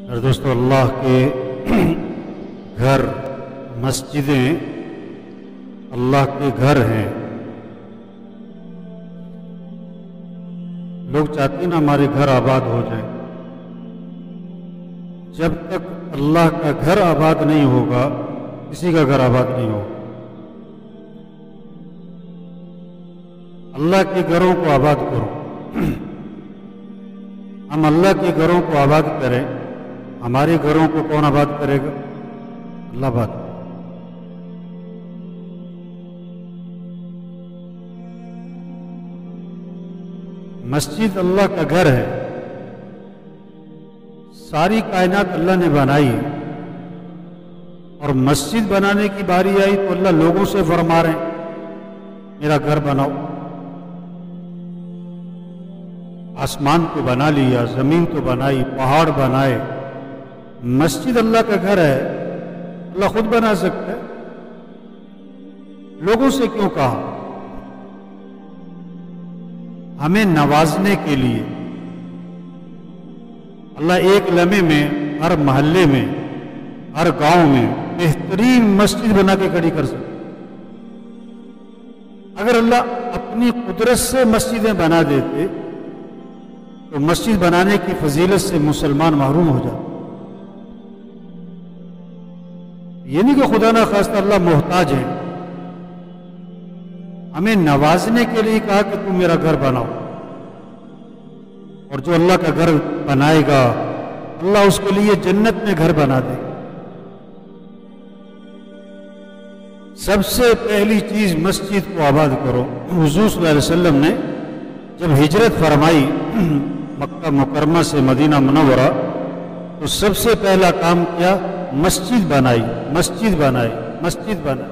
اور دوستو، اللہ کے گھر مسجدیں اللہ کے گھر ہیں۔ لوگ چاہتے ہیں نا ہمارے گھر آباد ہو جائیں۔ جب تک اللہ کا گھر آباد نہیں ہوگا، کسی کا گھر آباد نہیں ہوگا۔ اللہ کے گھروں کو آباد کرو۔ ہم اللہ کے گھروں کو آباد کریں، ہمارے گھروں کو کون آباد کرے گا؟ اللہ آباد۔ مسجد اللہ کا گھر ہے۔ ساری کائنات اللہ نے بنائی ہے، اور مسجد بنانے کی باری آئی تو اللہ لوگوں سے فرما رہے ہیں میرا گھر بناؤ۔ آسمان کو بنا لیا، زمین تو بنائی، پہاڑ بنائے۔ مسجد اللہ کا گھر ہے، اللہ خود بنا سکتا ہے، لوگوں سے کیوں کہا؟ ہمیں نوازنے کے لیے اللہ ایک لمحے میں ہر محلے میں، ہر گاؤں میں بہترین مسجد بنا کے کھڑی کر سکتا۔ اگر اللہ اپنی قدرت سے مسجدیں بنا دیتے تو مسجد بنانے کی فضیلت سے مسلمان محروم ہو جاتے۔ یہ نہیں کہ خدا نہ خواستہ اللہ محتاج ہے، ہمیں نوازنے کے لیے کہا کہ تم میرا گھر بناؤ، اور جو اللہ کا گھر بنائے گا اللہ اس کے لیے جنت میں گھر بنا دے۔ سب سے پہلی چیز مسجد کو آباد کرو۔ حضور صلی اللہ علیہ وسلم نے جب ہجرت فرمائی مکہ مکرمہ سے مدینہ منورہ تو سب سے پہلا کام کیا؟ مسجد بنائی، مسجد بنائی، مسجد بنائی۔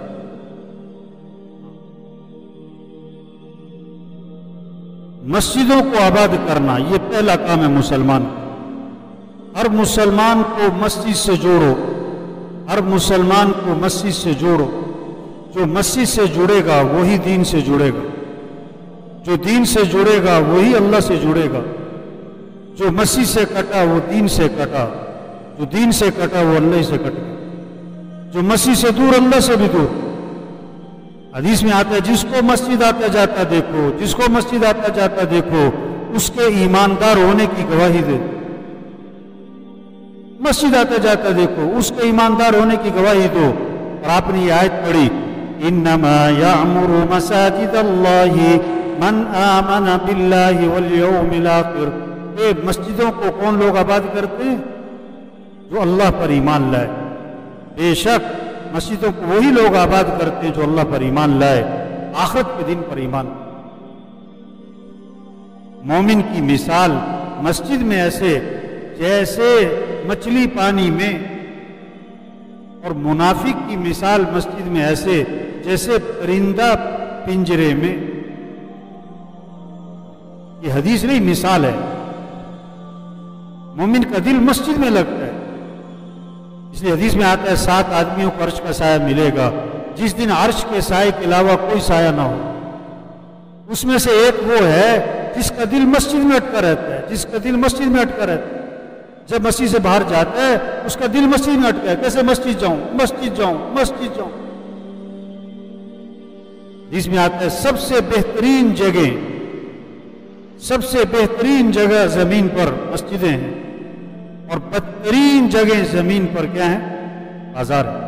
مسجدوں کو آباد کرنا یہ پہلا کام ہے مسلمان۔ ہر مسلمان کو مسجد سے جوڑو، ہر مسلمان کو مسجد سے جوڑو۔ جو مسجد سے جڑے گا وہی دین سے جڑے گا، جو دین سے جڑے گا وہی اللہ سے جڑے گا۔ جو مسجد سے کٹا وہ دین سے کٹا، جو دین سے کٹا وہ اللہ سے کٹا، جو مسجد سے دور اللہ سے بھی دور۔ حدیث میں آتا ہے جس کو مسجد آتا جاتا دیکھو، جس کو مسجد آتا جاتا دیکھو اس کے ایماندار ہونے کی گواہی دے۔ مسجد آتا جاتا دیکھو اس کے ایماندار ہونے کی گواہی دو۔ اور آپ نے یہ آیت پڑھی انما یعمر مساجد اللہ من آمن باللہ والیوم الاخر۔ اے مسجدوں کو کون لوگ آباد کرتے ہیں؟ جو اللہ پر ایمان لائے۔ بے شک مسجدوں کو وہی لوگ آباد کرتے ہیں جو اللہ پر ایمان لائے، آخرت کے دن پر ایمان۔ مومن کی مثال مسجد میں ایسے جیسے مچھلی پانی میں، اور منافق کی مثال مسجد میں ایسے جیسے پرندہ پنجرے میں۔ یہ حدیث نہیں، مثال ہے۔ مومن کا دل مسجد میں لگتا ہے، اس لیے حدیث میں آتا ہے 7 آدمیوں کو عرش کا سایہ ملے گا جس دن عرش کے سائے کے علاوہ کوئی سایہ نہ ہو۔ اس میں سے ایک وہ ہے جس کا دل مسجد میں اٹکا رہتا ہے، جس کا دل مسجد میں اٹکا رہتا ہے۔ جب مسجد سے باہر جاتا ہے اس کا دل مسجد میں اٹکا ہے، کیسے مسجد جاؤں، مسجد جاؤں، مسجد جاؤں۔ جس میں آتا ہے سب سے بہترین جگہ، سب سے بہترین جگہ زمین پر مسجدیں ہیں، اور بدترین جگہ زمین پر کیا ہیں؟ بازار ہے۔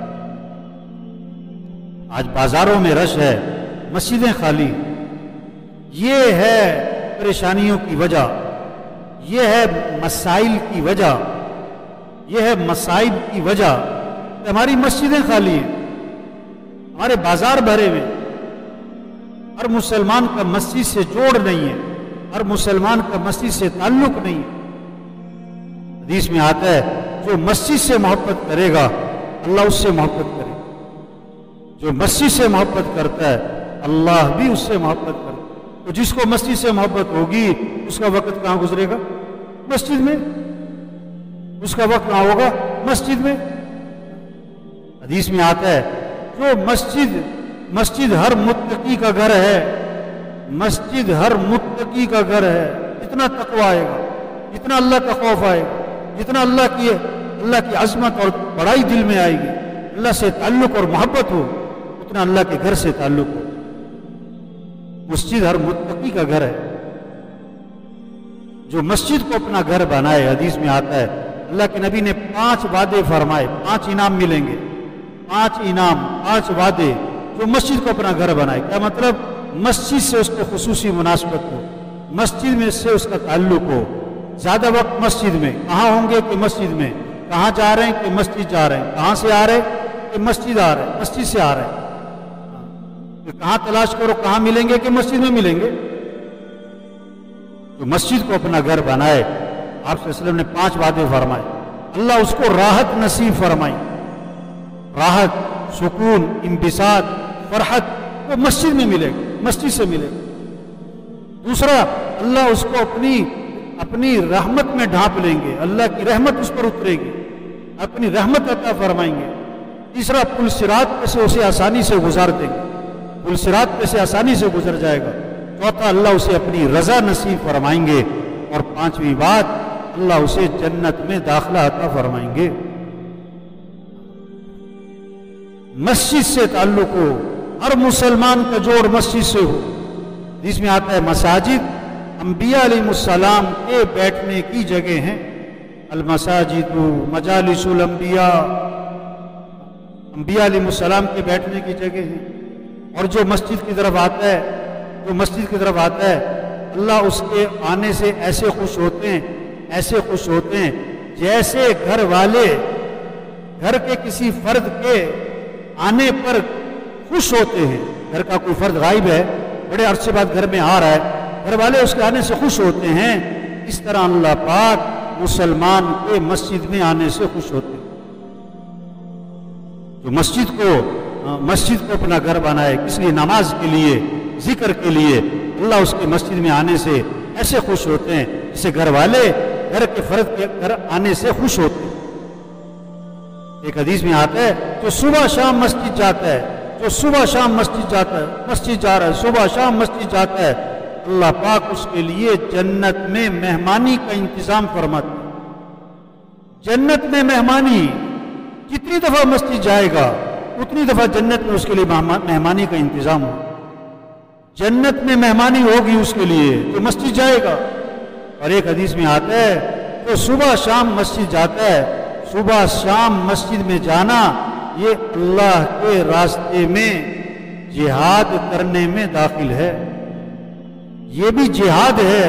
آج بازاروں میں رش ہے، مسجدیں خالی۔ یہ ہے پریشانیوں کی وجہ، یہ ہے مسائل کی وجہ، یہ ہے مصائب کی وجہ کہ ہماری مسجدیں خالی ہیں، ہمارے بازار بھرے ہوئے۔ ہر مسلمان کا مسجد سے جوڑ نہیں ہے، ہر مسلمان کا مسجد سے تعلق نہیں ہے۔ حدیث میں آتا ہے جو مسجد سے محبت کرے گا اللہ اس سے محبت کرے گا، جو مسجد سے محبت کرتا ہے اللہ بھی اس سے محبت کرتا ہے۔ تو جس کو مسجد سے محبت ہوگی اس کا وقت کہاں گزرے گا؟ مسجد میں۔ اس کا وقت کہاں ہوگا؟ مسجد میں۔ حدیث میں آتا ہے جو مسجد ہر متقی کا گھر ہے، مسجد ہر متقی کا گھر ہے۔ اتنا تقوی آئے گا، اتنا اللہ کا خوف آئے گا، جتنا اللہ کی عظمت اور بڑائی دل میں آئے گی، اللہ سے تعلق اور محبت ہو، اتنا اللہ کے گھر سے تعلق ہو۔ مسجد ہر متقی کا گھر ہے، جو مسجد کو اپنا گھر بنائے۔ حدیث میں آتا ہے اللہ کے نبی نے 5 وعدے فرمائے، 5 انعام ملیں گے، 5 انعام، 5 وعدے، جو مسجد کو اپنا گھر بنائے۔ کیا مطلب؟ مسجد سے اس کو خصوصی مناسبت ہو، مسجد میں سے اس کا تعلق ہو، زیادہ وقت مسجد میں۔ کہاں ہوں گے؟ کہ مسجد میں۔ کہاں جا رہے ہیں؟ کہ مسجد جا رہے ہیں۔ کہاں سے آ رہے ہیں؟ کہ مسجد آ رہے ہیں، مسجد سے آ رہے ہیں۔ کہاں تلاش کرو کہاں ملیں گے؟ کہ مسجد میں ملیں گے۔ جو مسجد کو اپنا گھر بنائے، آپ صلی اللہ علیہ وسلم نے 5 وعدے فرمائے، اللہ اس کو راحت نصیب فرمائی۔ راحت، سکون، انبساط، فرحت وہ مسجد میں ملے گا، مسجد سے ملے گا۔ دوسرا، اللہ اس کو اپنی رحمت میں ڈھانپ لیں گے، اللہ کی رحمت اس پر اترے گی، اپنی رحمت عطا فرمائیں گے۔ تیسرا، پل صراط پہ سے اسے آسانی سے گزار دیں گے، پل صراط پہ سے آسانی سے گزر جائے گا۔ چوتھا، اللہ اسے اپنی رضا نصیب فرمائیں گے۔ اور 5ویں بات، اللہ اسے جنت میں داخلہ عطا فرمائیں گے۔ مسجد سے تعلق ہو، ہر مسلمان کا جوڑ مسجد سے ہو۔ جس میں آتا ہے مساجد انبیاء علیہ السلام کے بیٹھنے کی جگہ ہیں۔ المساجد مجالس الانبیاء، انبیاء علیہ السلام کے بیٹھنے کی جگہ ہیں۔ اور جو مسجد کی طرف آتا ہے، اللہ اس کے آنے سے ایسے خوش ہوتے ہیں جیسے گھر والے گھر کے کسی فرد کے آنے پر خوش ہوتے ہیں۔ گھر کا کوئی فرد غائب ہے، بڑے عرصے بعد گھر میں آ رہا ہے، گھر والے اس کے آنے سے خوش ہوتے ہیں۔ اس طرح اللہ پاک مسلمان کے مسجد میں آنے سے خوش ہوتے ہیں۔ جو مسجد کو اپنا گھر بنائے، کس لیے؟ نماز کے لیے، ذکر کے لیے، اللہ اس کے مسجد میں آنے سے ایسے خوش ہوتے ہیں جسے گھر والے گھر کے فرد کے گھر آنے سے خوش ہوتے ہیں۔ ایک حدیث میں آتا ہے جو صبح شام مسجد جاتا ہے، صبح شام مسجد جا رہا ہے، صبح شام مسجد جاتا ہے، اللہ پاک اس کے لیے جنت میں مہمانی کا انتظام فرماتا ہے۔ جنت میں مہمانی، جتنی دفعہ مسجد جائے گا اتنی دفعہ جنت میں اس کے لیے مہمانی کا انتظام ہو۔ جنت میں مہمانی ہوگی اس کے لیے جو مسجد جائے گا۔ اور ایک حدیث میں آتا ہے جو صبح شام مسجد جاتا ہے، صبح شام مسجد میں جانا یہ اللہ کے راستے میں جہاد کرنے میں داخل ہے۔ یہ بھی جہاد ہے،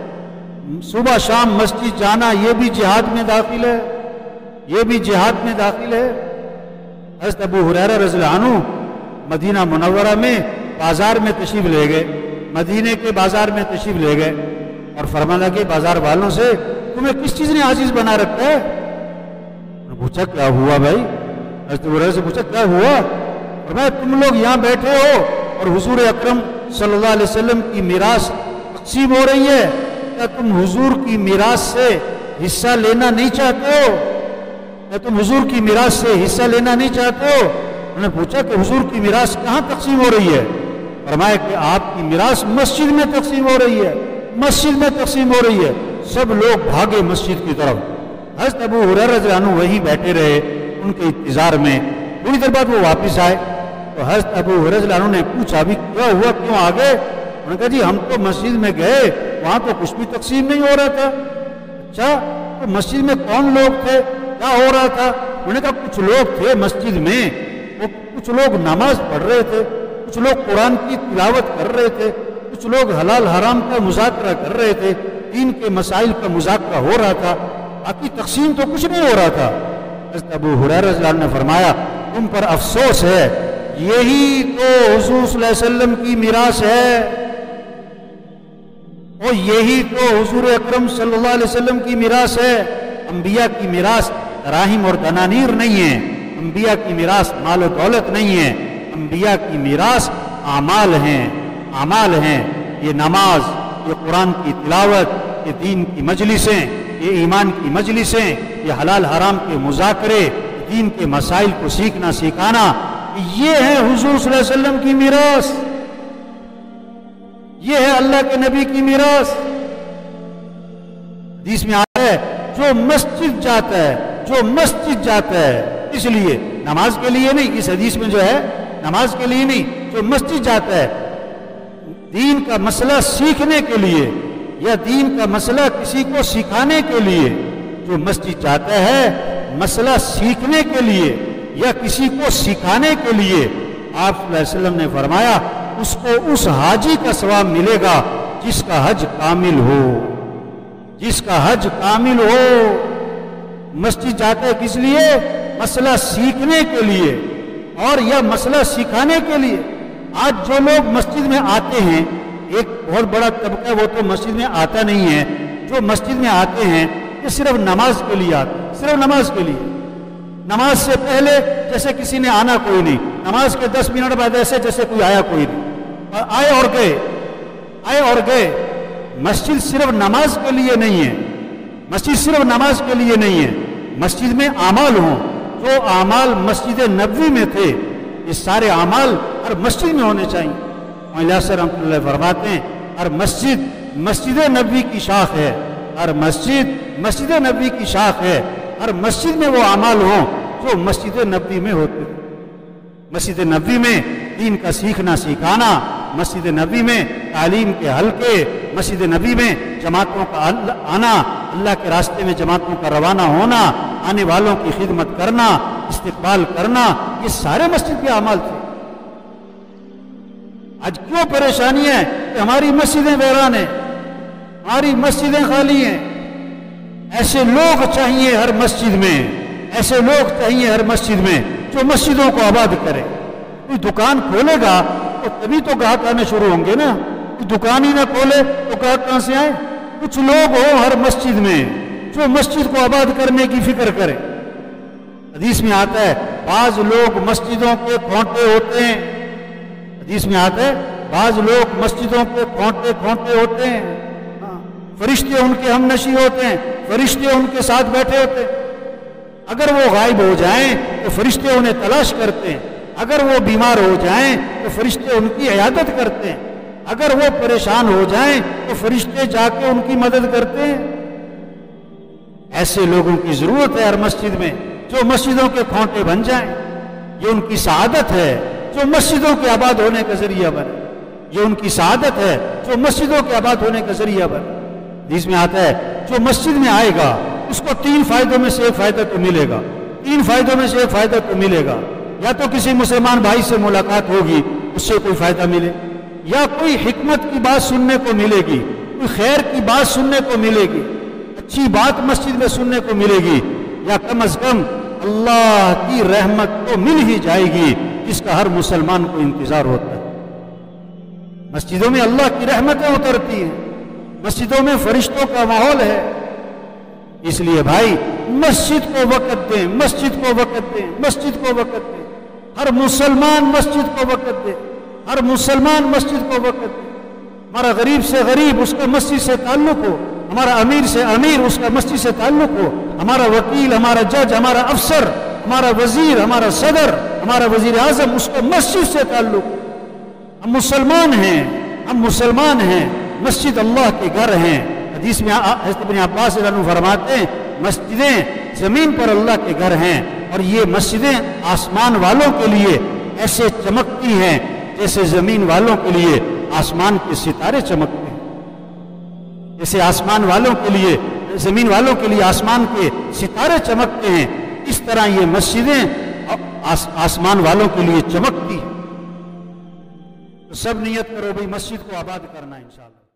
صبح شام مسجد جانا یہ بھی جہاد میں داخل ہے، یہ بھی جہاد میں داخل ہے۔ حضرت ابو ہریرہ رضی اللہ عنہ مدینہ منورہ میں بازار میں تشریف لے گئے، مدینے کے بازار میں تشریف لے گئے اور فرمانے لگے بازار والوں سے، تمہیں کس چیز نے عاجز بنا رکھا ہے؟ انہوں نے پوچھا کیا ہوا بھائی؟ حضرت ابو ہریرہ سے پوچھا کیا ہوا؟ فرمایا تم لوگ یہاں بیٹھے ہو اور حضور اکرم صلی اللہ علیہ وسلم کی میراث تقسیم ہو رہی ہے، کیا تم حضور کی میراث سے حصہ لینا نہیں چاہتے ہو؟ کیا تم حضور کی میراث سے حصہ لینا نہیں چاہتے ہو؟ انہوں نے پوچھا کہ حضور کی میراث کہاں تقسیم ہو رہی ہے؟ فرمایا کہ آپ کی میراث مسجد میں تقسیم ہو رہی ہے، مسجد میں تقسیم ہو رہی ہے۔ سب لوگ بھاگے مسجد کی طرف۔ حضرت ابو ہریرہ رضی اللہ عنہ وہیں بیٹھے رہے ان کے انتظار میں۔ تھوڑی دیر بعد وہ واپس آئے تو حضرت ابو ہریرہ رضی اللہ عنہ نے پوچھا بھی کیا ہوا، کیوں آ گئے؟ انہوں نے کہا جی ہم تو مسجد میں گئے، وہاں تو کچھ بھی تقسیم نہیں ہو رہا تھا۔ اچھا تو مسجد میں کون لوگ تھے، کیا ہو رہا تھا؟ انہوں نے کہا کچھ لوگ تھے مسجد میں، وہ کچھ لوگ نماز پڑھ رہے تھے، کچھ لوگ قرآن کی تلاوت کر رہے تھے، کچھ لوگ حلال حرام کا مذاکرہ کر رہے تھے، دین کے مسائل کا مذاکرہ ہو رہا تھا، باقی تقسیم تو کچھ نہیں ہو رہا تھا۔ حضرت ابو ہریرہ رضی اللہ عنہ نے فرمایا تم پر افسوس ہے، یہی تو حضور صلی اللہ علیہ وسلم کی میراث ہے، اور یہی تو حضور اکرم صلی اللہ علیہ وسلم کی میراث ہے۔ انبیاء کی میراث دراہم اور دنانیر نہیں ہے، انبیاء کی میراث مال و دولت نہیں ہے، انبیاء کی میراث اعمال ہیں، اعمال ہیں۔ یہ نماز، یہ قرآن کی تلاوت، یہ دین کی مجلسیں، یہ ایمان کی مجلسیں، یہ حلال حرام کے مذاکرے، دین کے مسائل کو سیکھنا سکھانا، یہ ہے حضور صلی اللہ علیہ وسلم کی میراث، یہ ہے اللہ کے نبی کی میراث۔ حدیث میں آتا ہے جو مسجد جاتا ہے، جو مسجد جاتا ہے، اس لیے نماز کے لیے نہیں، اس حدیث میں جو ہے نماز کے لیے نہیں، جو مسجد جاتا ہے دین کا مسئلہ سیکھنے کے لیے یا دین کا مسئلہ کسی کو سکھانے کے لیے، جو مسجد جاتا ہے مسئلہ سیکھنے کے لیے یا کسی کو سکھانے کے لیے، آپ صلی اللہ علیہ وسلم نے فرمایا اس کو اس حاجی کا ثواب ملے گا جس کا حج کامل ہو، جس کا حج کامل ہو۔ مسجد جاتا ہے کس لیے؟ مسئلہ سیکھنے کے لیے اور یا مسئلہ سکھانے کے لیے۔ آج جو لوگ مسجد میں آتے ہیں، ایک بہت بڑا طبقہ وہ تو مسجد میں آتا نہیں ہے، جو مسجد میں آتے ہیں یہ صرف نماز کے لیے آتے ہیں، صرف نماز کے لیے۔ نماز سے پہلے جیسے کسی نے آنا کوئی نہیں، نماز کے 10 منٹ بعد ایسے جیسے کوئی آیا کوئی نہیں، اور آئے اور گئے، آئے اور گئے۔ مسجد صرف نماز کے لیے نہیں ہے، مسجد صرف نماز کے لیے نہیں ہے، مسجد میں اعمال ہوں، جو اعمال مسجد نبوی میں تھے یہ سارے اعمال ہر مسجد میں ہونے چاہیے۔ مولانا رحمۃ اللہ فرماتے ہیں ہر مسجد مسجد نبوی کی شاخ ہے، ہر مسجد مسجد نبوی کی شاخ ہے، ہر مسجد میں وہ اعمال ہوں جو مسجد نبوی میں ہوتے تھے۔ مسجد نبوی میں دین کا سیکھنا سکھانا، مسجد نبوی میں تعلیم کے حلقے، مسجد نبوی میں جماعتوں کا آنا، اللہ کے راستے میں جماعتوں کا روانہ ہونا، آنے والوں کی خدمت کرنا، استقبال کرنا، یہ سارے مسجد کے اعمال تھے۔ آج کیوں پریشانی ہے کہ ہماری مسجدیں ویران ہیں، ہماری مسجدیں خالی ہیں؟ ایسے لوگ چاہیے ہر مسجد میں، ایسے لوگ چاہیے ہر مسجد میں جو مسجدوں کو آباد کرے۔ کوئی دکان کھولے گا تو تبھی تو گاہک آنے شروع ہوں گے نا، کوئی دکان ہی نہ کھولے تو گاہک کہاں سے آئے؟ کچھ لوگ ہو ہر مسجد میں جو مسجد کو آباد کرنے کی فکر کرے۔ حدیث میں آتا ہے بعض لوگ مسجدوں کے کھونٹے ہوتے ہیں، حدیث میں آتا ہے بعض لوگ مسجدوں کے کھونٹے ہوتے ہیں، فرشتے ان کے ہم نشی ہوتے ہیں، فرشتے ان کے ساتھ بیٹھے ہوتے ہیں۔ اگر وہ غائب ہو جائیں تو فرشتے انہیں تلاش کرتے ہیں، اگر وہ بیمار ہو جائیں تو فرشتے ان کی عیادت کرتے ہیں، اگر وہ پریشان ہو جائیں تو فرشتے جا کے ان کی مدد کرتے ہیں۔ ایسے لوگوں کی ضرورت ہے ہر مسجد میں جو مسجدوں کے کھونٹے بن جائیں۔ یہ ان کی سعادت ہے جو مسجدوں کے آباد ہونے کا ذریعہ بنے، یہ ان کی سعادت ہے جو مسجدوں کے آباد ہونے کا ذریعہ بنے۔ حدیث میں آتا ہے جو مسجد میں آئے گا اس کو 3 فائدوں میں سے ایک فائدہ تو ملے گا، 3 فائدوں میں سے ایک فائدہ تو ملے گا۔ یا تو کسی مسلمان بھائی سے ملاقات ہوگی، اس سے کوئی فائدہ ملے، یا کوئی حکمت کی بات سننے کو ملے گی، کوئی خیر کی بات سننے کو ملے گی، اچھی بات مسجد میں سننے کو ملے گی، یا کم از کم اللہ کی رحمت تو مل ہی جائے گی جس کا ہر مسلمان کو انتظار ہوتا ہے۔ مسجدوں میں اللہ کی رحمتیں اترتی ہیں، مسجدوں میں فرشتوں کا ماحول ہے۔ اس لیے بھائی مسجد کو وقت دیں، مسجد کو وقت دیں، مسجد کو وقت دیں، ہر مسلمان مسجد کو وقت دے، ہر مسلمان مسجد کو وقت دے۔ ہمارا غریب سے غریب اس کا مسجد سے تعلق ہو، ہمارا امیر سے امیر اس کا مسجد سے تعلق ہو، ہمارا وکیل، ہمارا جج، ہمارا افسر، ہمارا وزیر، ہمارا صدر، ہمارا وزیر اعظم اس کا مسجد سے تعلق ہو۔ ہم مسلمان ہیں، ہم مسلمان ہیں، مسجد اللہ کے گھر ہیں۔ حدیث میں حضرت ابن عباس رضی اللہ عنہ فرماتے ہیں مسجدیں زمین پر اللہ کے گھر ہیں، اور یہ مسجدیں آسمان والوں کے لیے ایسے چمکتی ہیں جیسے زمین والوں کے لیے آسمان کے ستارے چمکتے ہیں، جیسے آسمان والوں کے لیے زمین والوں کے لیے آسمان کے ستارے چمکتے ہیں، اس طرح یہ مسجدیں آسمان والوں کے لیے چمکتی ہیں۔ تو سب نیت کرو بھئی مسجد کو آباد کرنا انشاءاللہ۔